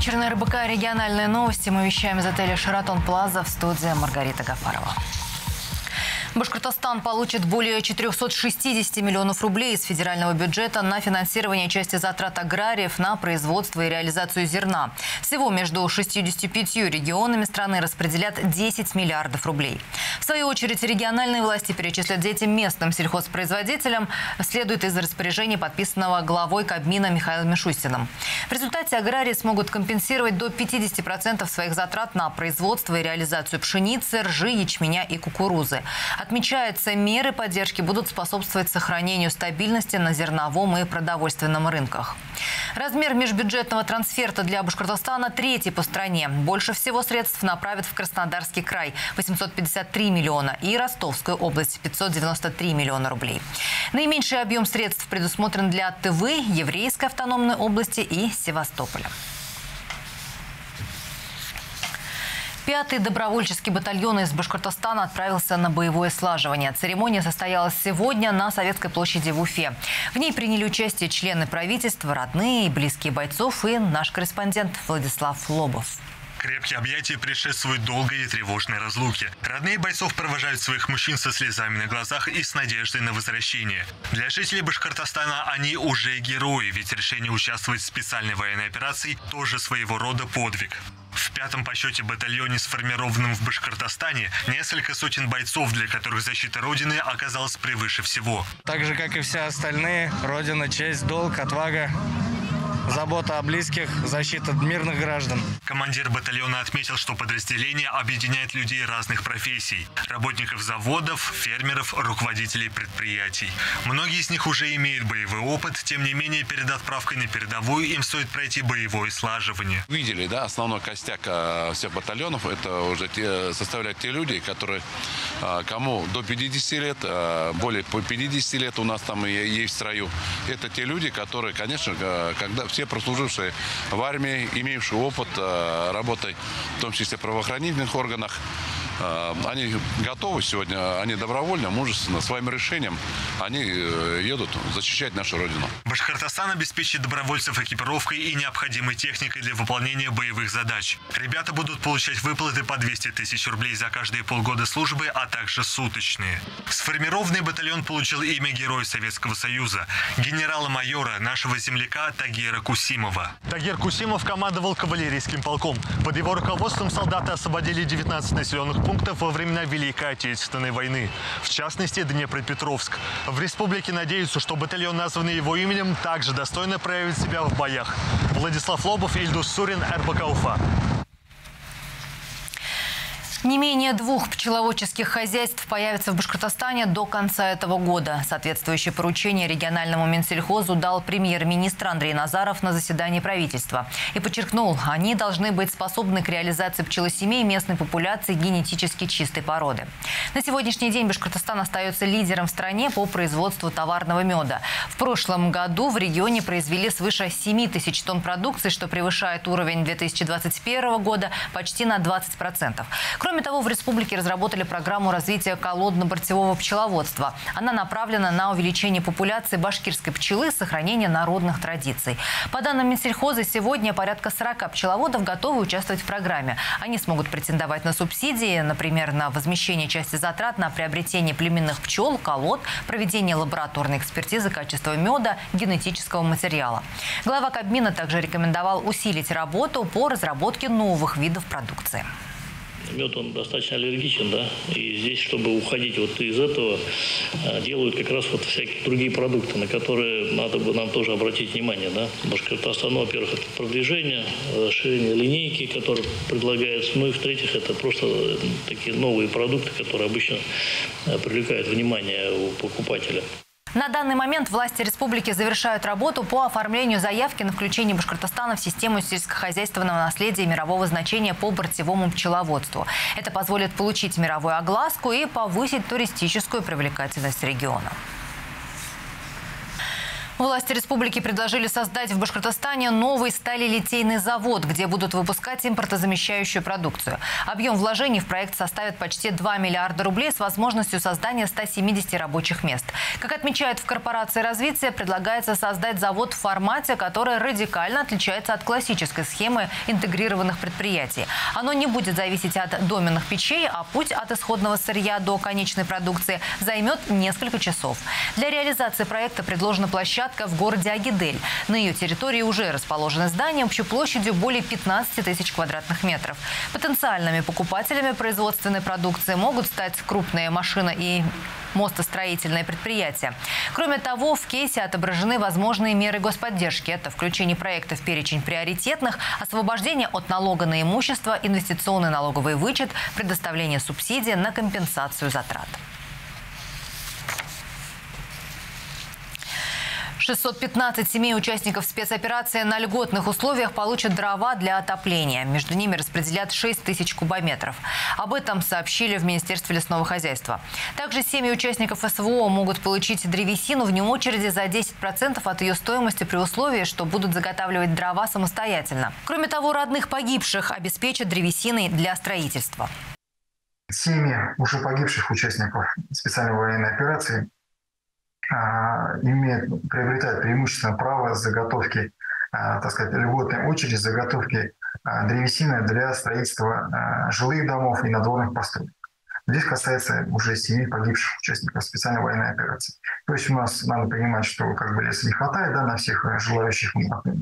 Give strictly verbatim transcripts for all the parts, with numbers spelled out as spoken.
вечер на эр бэ ка. Региональные новости. Мы вещаем из отеля «Шератон Плаза», в студии Маргарита Гафарова. Башкортостан получит более четырёхсот шестидесяти миллионов рублей из федерального бюджета на финансирование части затрат аграриев на производство и реализацию зерна. Всего между шестьюдесятью пятью регионами страны распределят десять миллиардов рублей. В свою очередь, региональные власти перечислят детям местным сельхозпроизводителям, следует из распоряжения, подписанного главой Кабмина Михаилом Мишустиным. В результате аграрии смогут компенсировать до пятидесяти процентов своих затрат на производство и реализацию пшеницы, ржи, ячменя и кукурузы. Отмечается, меры поддержки будут способствовать сохранению стабильности на зерновом и продовольственном рынках. Размер межбюджетного трансферта для Башкортостана третий по стране. Больше всего средств направят в Краснодарский край – восемьсот пятьдесят три миллиона и Ростовскую область – пятьсот девяносто три миллиона рублей. Наименьший объем средств предусмотрен для Тывы, Еврейской автономной области и Севастополя. Пятый добровольческий батальон из Башкортостана отправился на боевое слаживание. Церемония состоялась сегодня на Советской площади в Уфе. В ней приняли участие члены правительства, родные и близкие бойцов и наш корреспондент Владислав Лобов. Крепкие объятия предшествуют долгой и тревожной разлуке. Родные бойцов провожают своих мужчин со слезами на глазах и с надеждой на возвращение. Для жителей Башкортостана они уже герои, ведь решение участвовать в специальной военной операции тоже своего рода подвиг. В пятом по счете батальоне, сформированном в Башкортостане, несколько сотен бойцов, для которых защита Родины оказалась превыше всего. Так же, как и все остальные, Родина, честь, долг, отвага. Забота о близких, защита мирных граждан. Командир батальона отметил, что подразделение объединяет людей разных профессий. Работников заводов, фермеров, руководителей предприятий. Многие из них уже имеют боевой опыт, тем не менее перед отправкой на передовую им стоит пройти боевое слаживание. Видели, да, основной костяк всех батальонов, это уже те, составляют те люди, которые, кому до пятидесяти лет, более пятидесяти лет у нас там есть в строю. Это те люди, которые, конечно, когда все прослужившие в армии, имеющие опыт работы, в том числе в правоохранительных органах, они готовы сегодня, они добровольно, мужественно, своим решением, они едут защищать нашу Родину. Башкортостан обеспечит добровольцев экипировкой и необходимой техникой для выполнения боевых задач. Ребята будут получать выплаты по двести тысяч рублей за каждые полгода службы, а также суточные. Сформированный батальон получил имя Героя Советского Союза, генерала-майора, нашего земляка Тагира Кусимова. Тагир Кусимов командовал кавалерийским полком. Под его руководством солдаты освободили девятнадцать населенных пунктов во времена Великой Отечественной войны. В частности, Днепропетровск. В республике надеются, что батальон, названный его именем, также достойно проявит себя в боях. Владислав Лобов, Ильдус Сурин, эр бэ ка Уфа. Не менее двух пчеловодческих хозяйств появится в Башкортостане до конца этого года. Соответствующее поручение региональному Минсельхозу дал премьер-министр Андрей Назаров на заседании правительства. И подчеркнул, они должны быть способны к реализации пчелосемей местной популяции генетически чистой породы. На сегодняшний день Башкортостан остается лидером в стране по производству товарного меда. В прошлом году в регионе произвели свыше семи тысяч тонн продукции, что превышает уровень две тысячи двадцать первого года почти на двадцать процентов. Кроме того, в республике разработали программу развития колодно-бортевого пчеловодства. Она направлена на увеличение популяции башкирской пчелы, сохранение народных традиций. По данным Минсельхоза, сегодня порядка сорока пчеловодов готовы участвовать в программе. Они смогут претендовать на субсидии, например, на возмещение части затрат на приобретение племенных пчел, колод, проведение лабораторной экспертизы качества меда, генетического материала. Глава Кабмина также рекомендовал усилить работу по разработке новых видов продукции. Мед, он достаточно аллергичен, да, и здесь, чтобы уходить вот из этого, делают как раз вот всякие другие продукты, на которые надо бы нам тоже обратить внимание, да. Башкортостан, во-первых, это продвижение, расширение линейки, которые предлагаются, ну и в-третьих, это просто такие новые продукты, которые обычно привлекают внимание у покупателя. На данный момент власти республики завершают работу по оформлению заявки на включение Башкортостана в систему сельскохозяйственного наследия мирового значения по бортевому пчеловодству. Это позволит получить мировую огласку и повысить туристическую привлекательность региона. Власти республики предложили создать в Башкортостане новый сталелитейный завод, где будут выпускать импортозамещающую продукцию. Объем вложений в проект составит почти два миллиарда рублей с возможностью создания ста семидесяти рабочих мест. Как отмечают в корпорации развития, предлагается создать завод в формате, который радикально отличается от классической схемы интегрированных предприятий. Оно не будет зависеть от доменных печей, а путь от исходного сырья до конечной продукции займет несколько часов. Для реализации проекта предложена площадка в городе Агидель. На ее территории уже расположены здания общей площадью более пятнадцати тысяч квадратных метров. Потенциальными покупателями производственной продукции могут стать крупные машины и мостостроительные предприятия. Кроме того, в кейсе отображены возможные меры господдержки. Это включение проекта в перечень приоритетных, освобождение от налога на имущество, инвестиционный налоговый вычет, предоставление субсидий на компенсацию затрат. шестьсот пятнадцать семей участников спецоперации на льготных условиях получат дрова для отопления. Между ними распределят шесть тысяч кубометров. Об этом сообщили в Министерстве лесного хозяйства. Также семьи участников СВО могут получить древесину вне очереди за десять процентов от ее стоимости при условии, что будут заготавливать дрова самостоятельно. Кроме того, родных погибших обеспечат древесиной для строительства. Семьи уже погибших участников специальной военной операции имеет, приобретает преимущественно право заготовки, так сказать, льготной очереди заготовки древесины для строительства жилых домов и надворных построек. Здесь касается уже семей погибших участников специальной военной операции. То есть у нас надо понимать, что как бы леса не хватает, да, на всех желающих,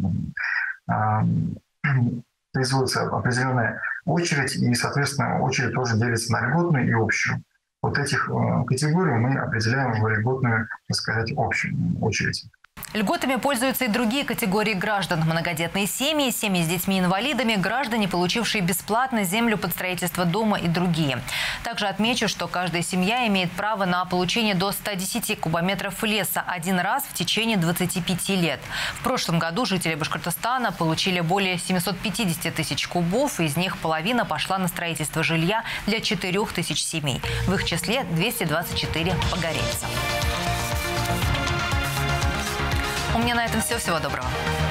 производится определенная очередь, и, соответственно, очередь тоже делится на льготную и общую. Вот этих категорий мы определяем в льготную, так сказать, общую очередь. Льготами пользуются и другие категории граждан. Многодетные семьи, семьи с детьми-инвалидами, граждане, получившие бесплатно землю под строительство дома и другие. Также отмечу, что каждая семья имеет право на получение до ста десяти кубометров леса один раз в течение двадцати пяти лет. В прошлом году жители Башкортостана получили более семисот пятидесяти тысяч кубов, из них половина пошла на строительство жилья для четырёх тысяч семей. В их числе двести двадцать четыре погорельца. У меня на этом все. Всего доброго.